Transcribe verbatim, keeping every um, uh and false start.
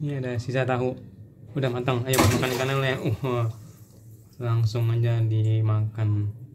Ini ada sisa tahu udah matang, ayo makan ikannya ya. Uh langsung aja dimakan.